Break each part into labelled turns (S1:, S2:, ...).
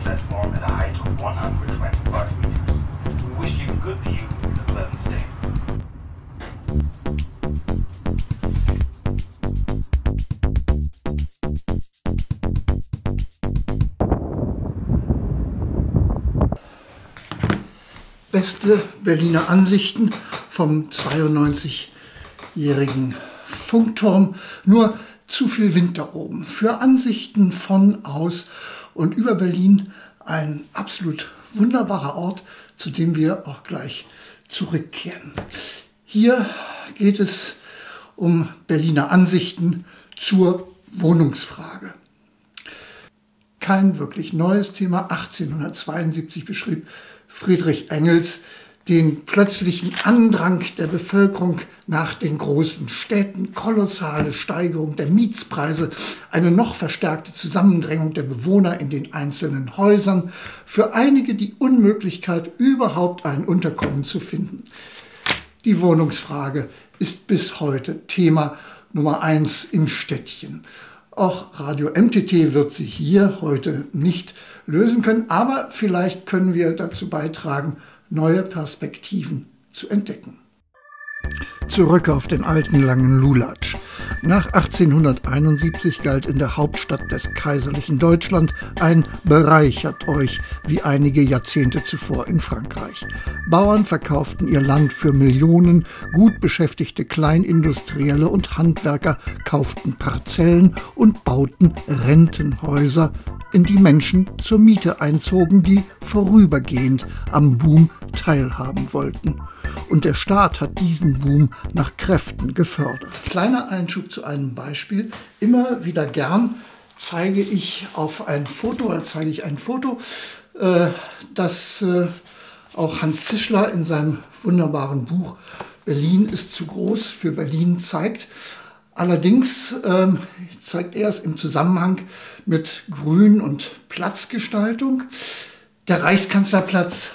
S1: platform at a height of 125 meters. We wish you good view and a pleasant stay.
S2: Beste Berliner Ansichten vom 92-jährigen Funkturm. Nur zu viel Wind da oben. Für Ansichten von, aus und über Berlin ein absolut wunderbarer Ort, zu dem wir auch gleich zurückkehren. Hier geht es um Berliner Ansichten zur Wohnungsfrage. Kein wirklich neues Thema. 1872 beschrieb Friedrich Engels den plötzlichen Andrang der Bevölkerung nach den großen Städten, kolossale Steigerung der Mietspreise, eine noch verstärkte Zusammendrängung der Bewohner in den einzelnen Häusern, für einige die Unmöglichkeit, überhaupt ein Unterkommen zu finden. Die Wohnungsfrage ist bis heute Thema Nummer 1 im Städtchen. Auch Radio MTT wird sie hier heute nicht lösen können, aber vielleicht können wir dazu beitragen, neue Perspektiven zu entdecken. Zurück auf den alten langen Lulatsch. Nach 1871 galt in der Hauptstadt des kaiserlichen Deutschland ein "Bereichert euch" wie einige Jahrzehnte zuvor in Frankreich. Bauern verkauften ihr Land für Millionen, gut beschäftigte Kleinindustrielle und Handwerker kauften Parzellen und bauten Rentenhäuser, in die Menschen zur Miete einzogen, die vorübergehend am Boom teilhaben wollten. Und der Staat hat diesen Boom nach Kräften gefördert. Kleiner Einschub zu einem Beispiel. Immer wieder gern zeige ich ein Foto, das auch Hans Zischler in seinem wunderbaren Buch "Berlin ist zu groß für Berlin" zeigt. Allerdings zeigt er es im Zusammenhang mit Grün- und Platzgestaltung. Der Reichskanzlerplatz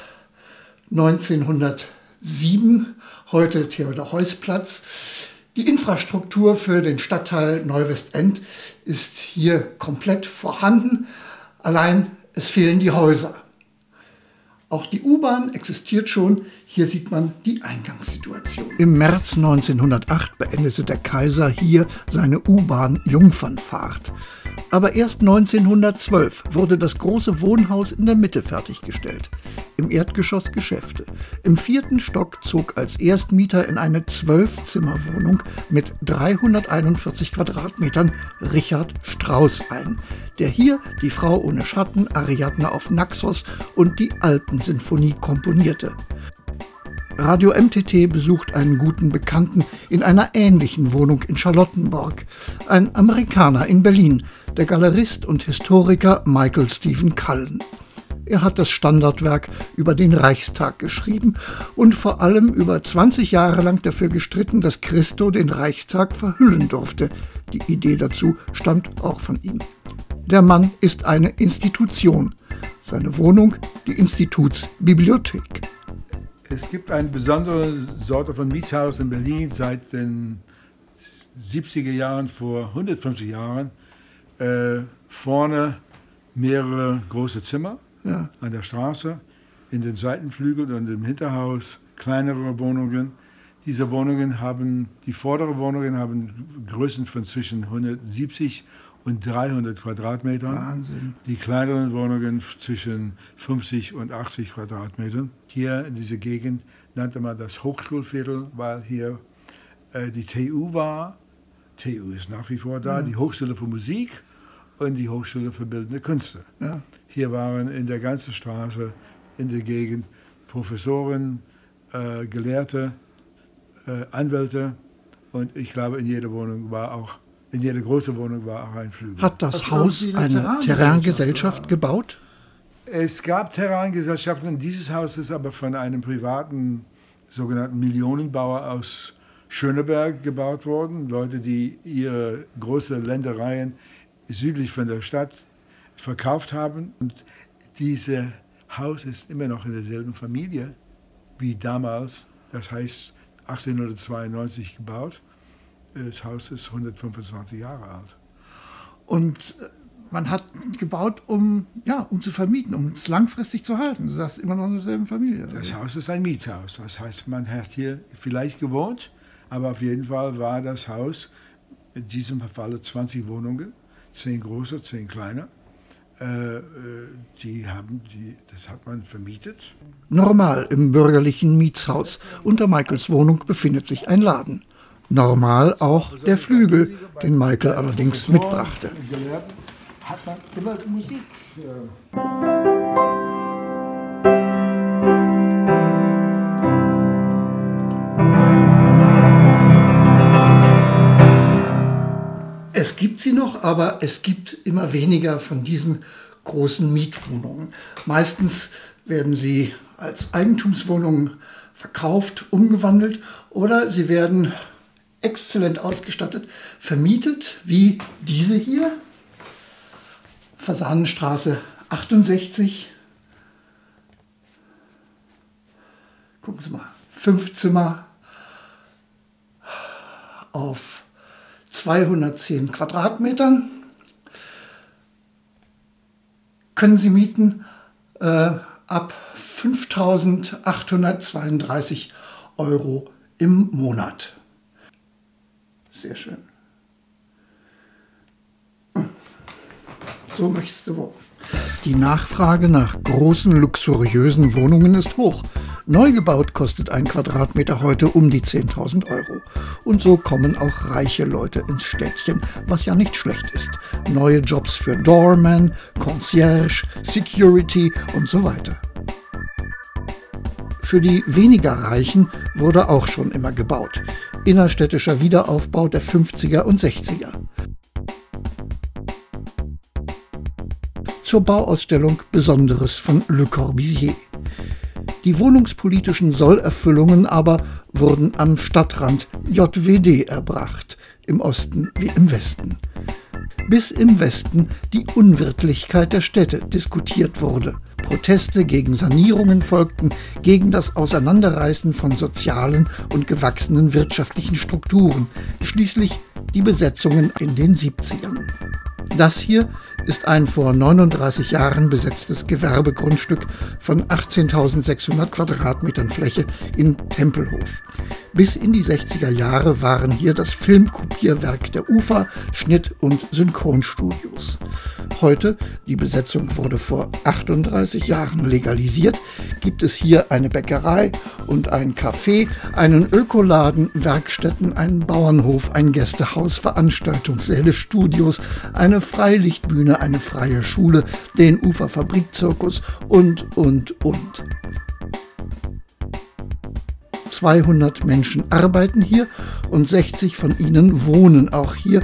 S2: 1907, heute Theodor-Heuss-Platz. Die Infrastruktur für den Stadtteil Neuwestend ist hier komplett vorhanden, allein es fehlen die Häuser. Auch die U-Bahn existiert schon, hier sieht man die Eingangssituation. Im März 1908 beendete der Kaiser hier seine U-Bahn-Jungfernfahrt. Aber erst 1912 wurde das große Wohnhaus in der Mitte fertiggestellt. Im Erdgeschoss Geschäfte. Im 4. Stock zog als Erstmieter in eine 12-Zimmer-Wohnung mit 341 Quadratmetern Richard Strauss ein, der hier die Frau ohne Schatten, Ariadne auf Naxos und die Alpensinfonie komponierte. Radio MTT besucht einen guten Bekannten in einer ähnlichen Wohnung in Charlottenburg. Ein Amerikaner in Berlin, der Galerist und Historiker Michael Stephen Cullen. Er hat das Standardwerk über den Reichstag geschrieben und vor allem über 20 Jahre lang dafür gestritten, dass Christo den Reichstag verhüllen durfte. Die Idee dazu stammt auch von ihm. Der Mann ist eine Institution. Seine Wohnung die Institutsbibliothek.
S3: Es gibt eine besondere Sorte von Mietshaus in Berlin seit den 70er Jahren, vor 150 Jahren. Vorne mehrere große Zimmer an der Straße, in den Seitenflügeln und im Hinterhaus kleinere Wohnungen. Diese Wohnungen die vorderen Wohnungen haben Größen von zwischen 170 und 300 Quadratmetern.
S2: Wahnsinn.
S3: Die kleineren Wohnungen zwischen 50 und 80 Quadratmetern. Hier in dieser Gegend nannte man das Hochschulviertel, weil hier die TU war. TU ist nach wie vor da, die Hochschule für Musik und die Hochschule für Bildende Künste.
S2: Ja.
S3: Hier waren in der ganzen Straße, in der Gegend, Professoren, Gelehrte, Anwälte und ich glaube, in jeder großen Wohnung war auch ein Flügel.
S2: Hat das Haus eine Terraingesellschaft gebaut?
S3: Es gab Terraingesellschaften. Dieses Haus ist aber von einem privaten, sogenannten Millionenbauer aus Schöneberg gebaut worden. Leute, die ihre großen Ländereien südlich von der Stadt verkauft haben. Und dieses Haus ist immer noch in derselben Familie wie damals. Das heißt 1892 gebaut. Das Haus ist 125 Jahre alt.
S2: Und Man hat gebaut, um zu vermieten, um es langfristig zu halten. Du sagst immer noch in derselben Familie.
S3: Das Haus ist ein Mietshaus. Das heißt, man hat hier vielleicht gewohnt, aber auf jeden Fall war das Haus in diesem Falle 20 Wohnungen, 10 große, 10 kleine. Das hat man vermietet.
S2: Normal im bürgerlichen Mietshaus. Unter Michaels Wohnung befindet sich ein Laden. Normal auch der Flügel, den Michael allerdings mitbrachte.
S3: Hat man immer Musik.
S2: Es gibt sie noch, aber es gibt immer weniger von diesen großen Mietwohnungen. Meistens werden sie als Eigentumswohnungen verkauft, umgewandelt oder sie werden exzellent ausgestattet, vermietet, wie diese hier, Fasanenstraße 68. Gucken Sie mal, 5 Zimmer auf 210 Quadratmetern. Können Sie mieten ab 5.832 € im Monat. Sehr schön. So möchtest du wohnen. Die Nachfrage nach großen, luxuriösen Wohnungen ist hoch. Neu gebaut kostet ein Quadratmeter heute um die 10.000 €. Und so kommen auch reiche Leute ins Städtchen, was ja nicht schlecht ist. Neue Jobs für Doorman, Concierge, Security und so weiter. Für die weniger Reichen wurde auch schon immer gebaut. Innerstädtischer Wiederaufbau der 50er und 60er. Zur Bauausstellung Besonderes von Le Corbusier. Die wohnungspolitischen Sollerfüllungen aber wurden am Stadtrand JWD erbracht, im Osten wie im Westen. Bis im Westen die Unwirtlichkeit der Städte diskutiert wurde. Proteste gegen Sanierungen folgten, gegen das Auseinanderreißen von sozialen und gewachsenen wirtschaftlichen Strukturen, schließlich die Besetzungen in den 70ern. Das hier ist ein vor 39 Jahren besetztes Gewerbegrundstück von 18.600 Quadratmetern Fläche in Tempelhof. Bis in die 60er Jahre waren hier das Filmkopierwerk der UFA, Schnitt- und Synchronstudios. Heute, die Besetzung wurde vor 38 Jahren legalisiert, gibt es hier eine Bäckerei und ein Café, einen Ökoladen, Werkstätten, einen Bauernhof, ein Gästehaus, Veranstaltungssäle, Studios, eine Freilichtbühne, eine freie Schule, den Uferfabrikzirkus und. 200 Menschen arbeiten hier und 60 von ihnen wohnen auch hier.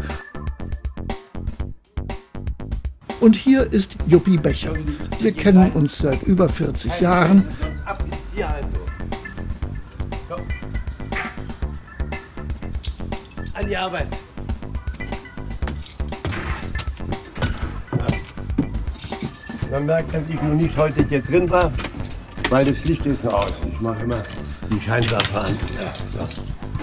S2: Und hier ist Juppie Becher. Wir kennen uns seit über 40 Jahren.
S4: An die Arbeit. Man merkt, dass ich noch nicht heute hier drin war, weil das Licht ist noch aus. Ich mache immer die Scheinwerfer an. Ja, so.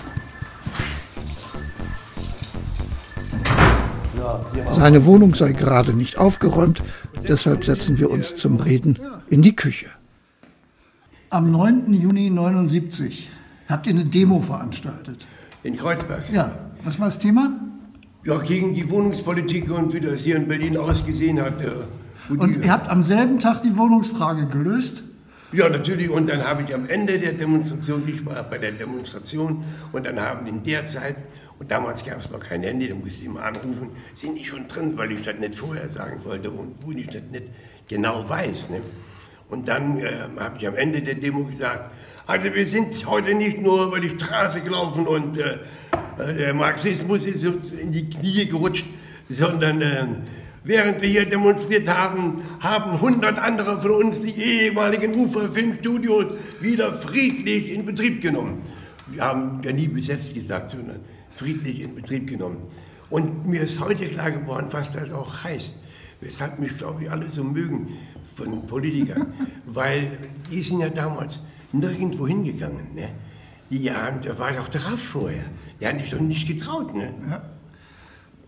S2: Seine Wohnung sei gerade nicht aufgeräumt, deshalb setzen wir uns zum Reden in die Küche. Am 9. Juni 1979 habt ihr eine Demo veranstaltet.
S4: In Kreuzberg?
S2: Ja, was war das Thema?
S4: Ja, gegen die Wohnungspolitik und wie das hier in Berlin ausgesehen hat.
S2: Und ihr habt am selben Tag die Wohnungsfrage gelöst?
S4: Ja, natürlich. Und dann habe ich am Ende der Demonstration, ich war bei der Demonstration, und dann haben in der Zeit, und damals gab es noch kein Handy, da musste ich mal anrufen, sind die schon drin, weil ich das nicht vorher sagen wollte und wo ich das nicht genau weiß. Ne? Und dann habe ich am Ende der Demo gesagt, also wir sind heute nicht nur über die Straße gelaufen und der Marxismus ist uns in die Knie gerutscht, sondern während wir hier demonstriert haben, haben 100 andere von uns die ehemaligen Uferfilmstudios wieder friedlich in Betrieb genommen. Wir haben ja nie besetzt gesagt, sondern friedlich in Betrieb genommen. Und mir ist heute klar geworden, was das auch heißt. Weshalb mich, glaube ich, alle so mögen von Politikern. Weil die sind ja damals nirgendwo hingegangen. Ne? Da war doch der Raff vorher. Die haben sich doch nicht getraut. Ne? Ja.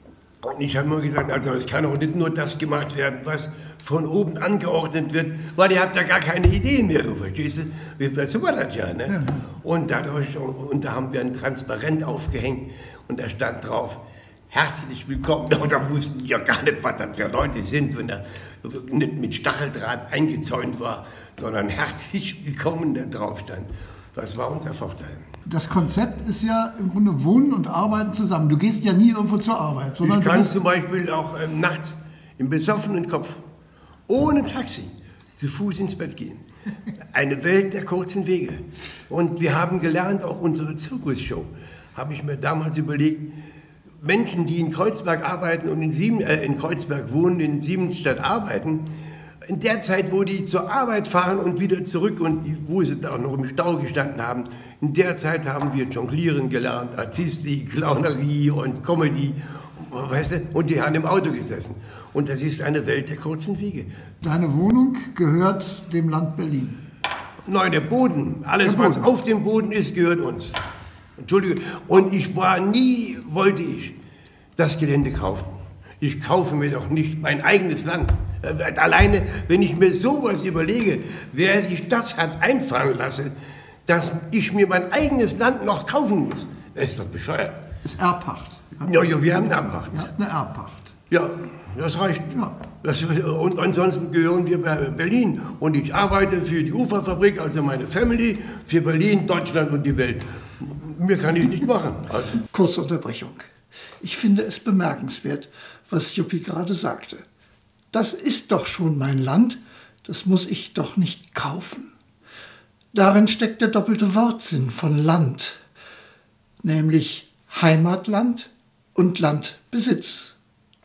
S4: Und ich habe immer gesagt, also es kann auch nicht nur das gemacht werden, was von oben angeordnet wird, weil ihr habt ja gar keine Ideen mehr, du verstehst du? So war das ja, ne? Ja. Und da haben wir ein Transparent aufgehängt und da stand drauf, herzlich willkommen. Da wussten die ja gar nicht, was das für Leute sind, wenn er nicht mit Stacheldraht eingezäunt war, sondern herzlich willkommen da drauf stand. Das war unser Vorteil.
S2: Das Konzept ist ja im Grunde Wohnen und Arbeiten zusammen. Du gehst ja nie irgendwo zur Arbeit.
S4: Ich kann zum Beispiel auch nachts im besoffenen Kopf, ohne Taxi, zu Fuß ins Bett gehen. Eine Welt der kurzen Wege. Und wir haben gelernt, auch unsere Zirkusshow, habe ich mir damals überlegt, Menschen, die in Kreuzberg arbeiten und in Kreuzberg wohnen, in Siemensstadt arbeiten, in der Zeit, wo die zur Arbeit fahren und wieder zurück und wo sie da noch im Stau gestanden haben, in der Zeit haben wir Jonglieren gelernt, Artistik, Clownerie und Comedy, weißt du, und die haben im Auto gesessen. Und das ist eine Welt der kurzen Wege.
S2: Deine Wohnung gehört dem Land Berlin?
S4: Nein, der Boden, alles was auf dem Boden ist, gehört uns. Entschuldige, und wollte ich das Gelände kaufen. Ich kaufe mir doch nicht mein eigenes Land. Alleine, wenn ich mir sowas überlege, wer sich das hat einfallen lassen, dass ich mir mein eigenes Land noch kaufen muss, das ist doch bescheuert.
S2: Das ist Erbpacht.
S4: Ja, wir haben eine Erbpacht.
S2: Ja, eine Erbpacht.
S4: Ja, das reicht. Ja. Und ansonsten gehören wir bei Berlin. Und ich arbeite für die Uferfabrik, also meine Family, für Berlin, Deutschland und die Welt. Mehr kann ich nicht machen. Also.
S2: Kurze Unterbrechung. Ich finde es bemerkenswert, was Juppie gerade sagte. Das ist doch schon mein Land, das muss ich doch nicht kaufen. Darin steckt der doppelte Wortsinn von Land, nämlich Heimatland und Landbesitz.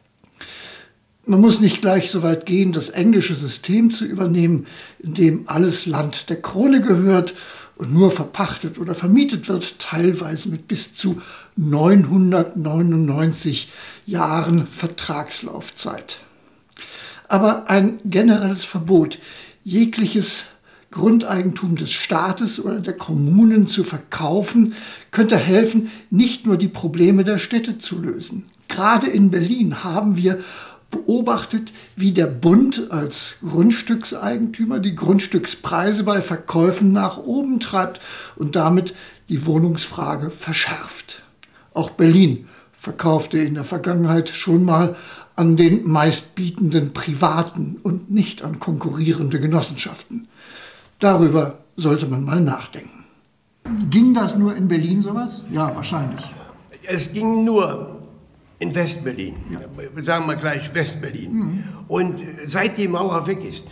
S2: Man muss nicht gleich so weit gehen, das englische System zu übernehmen, in dem alles Land der Krone gehört und nur verpachtet oder vermietet wird, teilweise mit bis zu 999 Jahren Vertragslaufzeit. Aber ein generelles Verbot, jegliches Grundeigentum des Staates oder der Kommunen zu verkaufen, könnte helfen, nicht nur die Probleme der Städte zu lösen. Gerade in Berlin haben wir beobachtet, wie der Bund als Grundstückseigentümer die Grundstückspreise bei Verkäufen nach oben treibt und damit die Wohnungsfrage verschärft. Auch Berlin verkaufte in der Vergangenheit schon mal an den meistbietenden Privaten und nicht an konkurrierende Genossenschaften. Darüber sollte man mal nachdenken. Ging das nur in Berlin sowas? Ja, wahrscheinlich.
S4: Es ging nur in Westberlin, ja. Sagen wir gleich Westberlin. Mhm. Und seit die Mauer weg ist,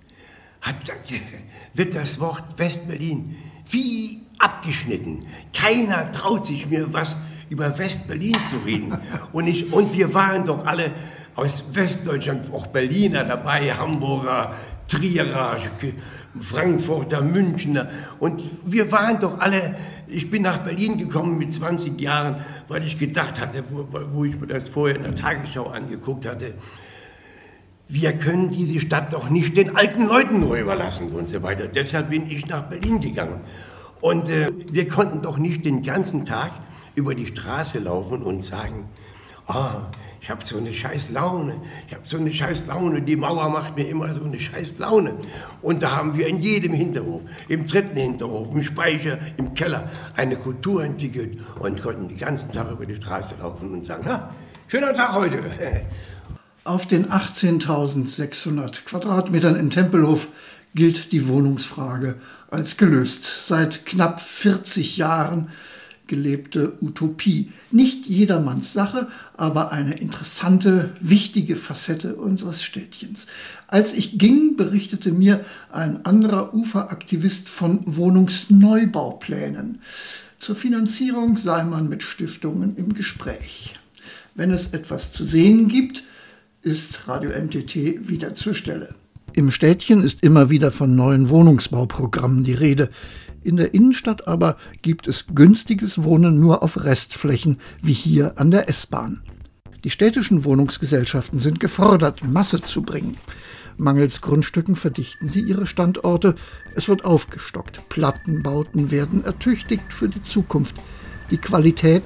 S4: wird das Wort Westberlin wie abgeschnitten. Keiner traut sich mehr was über Westberlin zu reden. Und wir waren doch alle aus Westdeutschland, auch Berliner dabei, Hamburger, Trierer, Frankfurter, Münchner. Und wir waren doch alle, ich bin nach Berlin gekommen mit 20 Jahren, weil ich gedacht hatte, wo ich mir das vorher in der Tagesschau angeguckt hatte, wir können diese Stadt doch nicht den alten Leuten nur überlassen und so weiter. Deshalb bin ich nach Berlin gegangen. Und wir konnten doch nicht den ganzen Tag über die Straße laufen und sagen, ich habe so eine scheiß Laune, die Mauer macht mir immer so eine scheiß Laune. Und da haben wir in jedem Hinterhof, im dritten Hinterhof, im Speicher, im Keller eine Kultur entwickelt und konnten den ganzen Tag über die Straße laufen und sagen, schöner Tag heute.
S2: Auf den 18.600 Quadratmetern in Tempelhof gilt die Wohnungsfrage als gelöst. Seit knapp 40 Jahren gelebte Utopie. Nicht jedermanns Sache, aber eine interessante, wichtige Facette unseres Städtchens. Als ich ging, berichtete mir ein anderer Uferaktivist von Wohnungsneubauplänen. Zur Finanzierung sei man mit Stiftungen im Gespräch. Wenn es etwas zu sehen gibt, ist Radio MTT wieder zur Stelle. Im Städtchen ist immer wieder von neuen Wohnungsbauprogrammen die Rede. In der Innenstadt aber gibt es günstiges Wohnen nur auf Restflächen, wie hier an der S-Bahn. Die städtischen Wohnungsgesellschaften sind gefordert, Masse zu bringen. Mangels Grundstücken verdichten sie ihre Standorte. Es wird aufgestockt. Plattenbauten werden ertüchtigt für die Zukunft. Die Qualitäten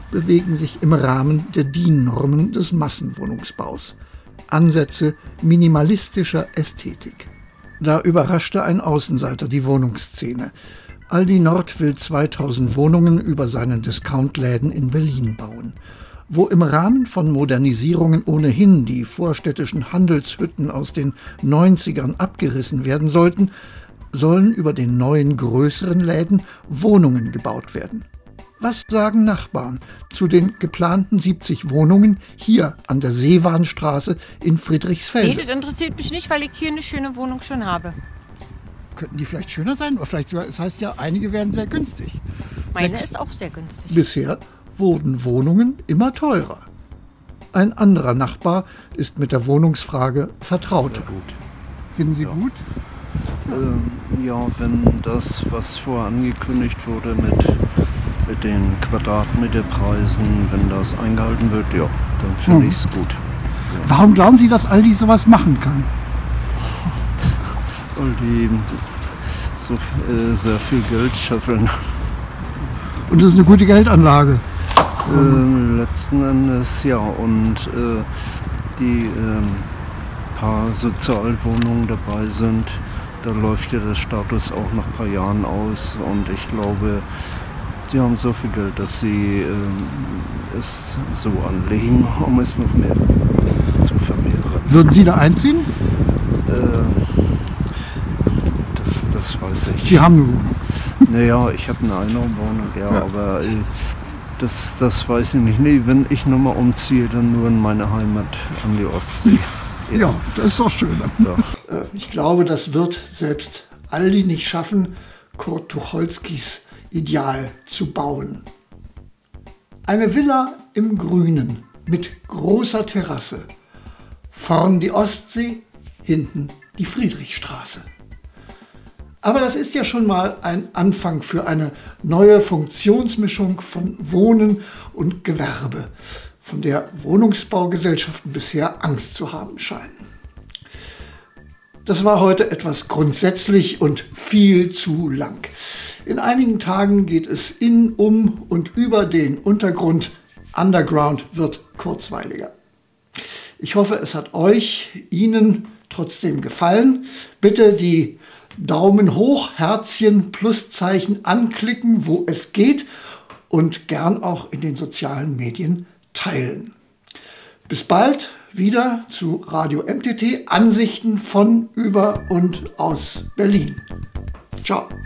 S2: bewegen sich im Rahmen der DIN-Normen des Massenwohnungsbaus. Ansätze minimalistischer Ästhetik. Da überraschte ein Außenseiter die Wohnungsszene. Aldi Nord will 2000 Wohnungen über seinen Discountläden in Berlin bauen. Wo im Rahmen von Modernisierungen ohnehin die vorstädtischen Handelshütten aus den 90ern abgerissen werden sollten, sollen über den neuen größeren Läden Wohnungen gebaut werden. Was sagen Nachbarn zu den geplanten 70 Wohnungen hier an der Seewahnstraße in Friedrichsfelde?
S5: Nee, das interessiert mich nicht, weil ich hier eine schöne Wohnung schon habe.
S2: Könnten die vielleicht schöner sein? Oder vielleicht sogar, es heißt ja, einige werden sehr günstig.
S5: Meine ist auch sehr günstig.
S2: Bisher wurden Wohnungen immer teurer. Ein anderer Nachbar ist mit der Wohnungsfrage vertrauter.
S6: Sehr gut.
S2: Finden Sie
S6: Ja.
S2: gut?
S6: Ja, wenn das, was vorher angekündigt wurde mit den Quadratmeterpreisen, wenn das eingehalten wird, ja, dann finde ich es gut.
S2: Warum glauben Sie, dass Aldi sowas machen kann?
S6: Weil die so sehr viel Geld scheffeln.
S2: Und das ist eine gute Geldanlage.
S6: Letzten Endes ja, und die paar Sozialwohnungen dabei sind, da läuft ja der Status auch nach ein paar Jahren aus und ich glaube, die haben so viel Geld, dass sie es so anlegen, um es noch mehr zu vermehren.
S2: Würden Sie da einziehen?
S6: Das weiß ich.
S2: Sie haben eine Wohnung.
S6: Naja, ich habe eine andere Wohnung, ja. Aber das weiß ich nicht. Nee, wenn ich nochmal umziehe, dann nur in meine Heimat an die Ostsee.
S2: Ja, das ist doch schön.
S6: Ja.
S2: Ich glaube, das wird selbst Aldi nicht schaffen, Kurt Tucholskys Ideal zu bauen. Eine Villa im Grünen mit großer Terrasse. Vorn die Ostsee, hinten die Friedrichstraße. Aber das ist ja schon mal ein Anfang für eine neue Funktionsmischung von Wohnen und Gewerbe, von der Wohnungsbaugesellschaften bisher Angst zu haben scheinen. Das war heute etwas grundsätzlich und viel zu lang. In einigen Tagen geht es in, um und über den Untergrund. Underground wird kurzweiliger. Ich hoffe, es hat euch, Ihnen trotzdem gefallen. Bitte die Daumen hoch, Herzchen, Pluszeichen anklicken, wo es geht und gern auch in den sozialen Medien teilen. Bis bald wieder zu Radio MTT, Ansichten von, über und aus Berlin. Ciao.